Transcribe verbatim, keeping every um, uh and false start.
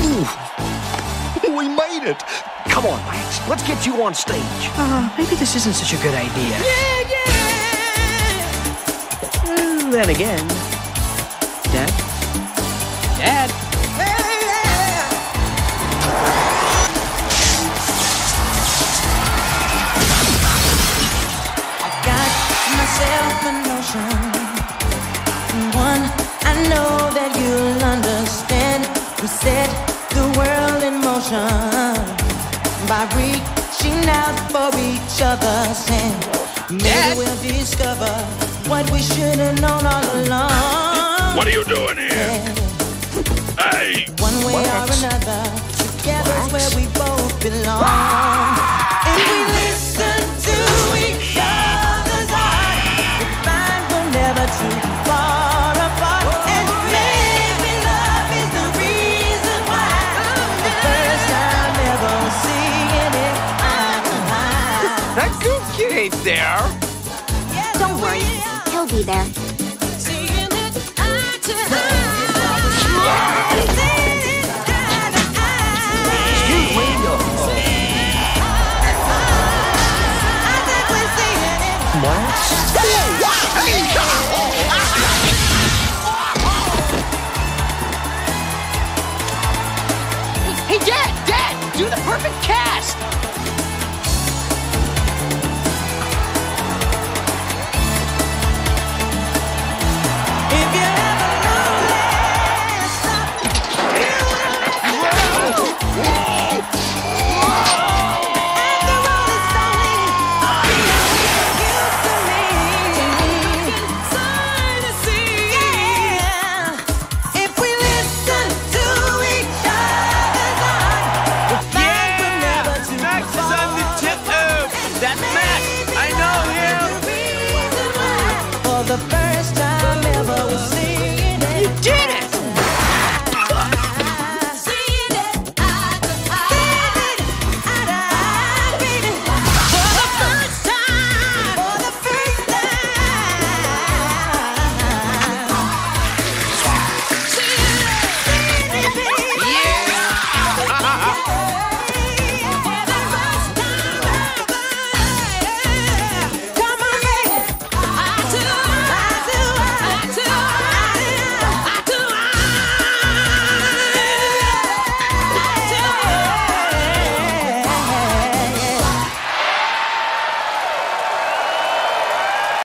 We made it! Come on, Max, let's get you on stage. Uh, maybe this isn't such a good idea. Yeah, yeah! Uh, then again... Dad? Dad? Hey, yeah! I got myself a notion, one I know that you'll understand. We set the world in motion by reaching out for each other's hand. Maybe we'll discover what we should have known all along. What are you doing here? Yeah. Hey! One way or another, together's where we both belong. If we listen to each other's heart, we find we're never too far apart. And maybe love is the reason why. The first time ever seeing it eye to eye. That goof kid ain't there. Don't worry, he'll be there. Seeing it eye to eye. Excuse me. Max? Hey, Dad! Dad! Do the perfect cast!